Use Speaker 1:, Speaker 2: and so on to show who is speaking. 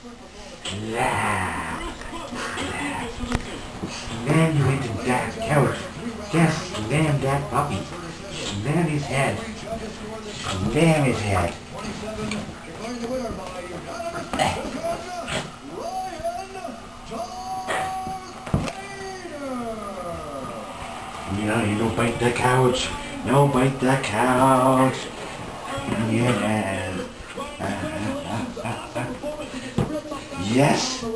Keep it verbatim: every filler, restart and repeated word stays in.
Speaker 1: Laugh. Slam you into that couch. Just slam that puppy. Slam his head. Slam his head. Yeah, you don't bite the couch. No, bite the couch. Yeah. Yes.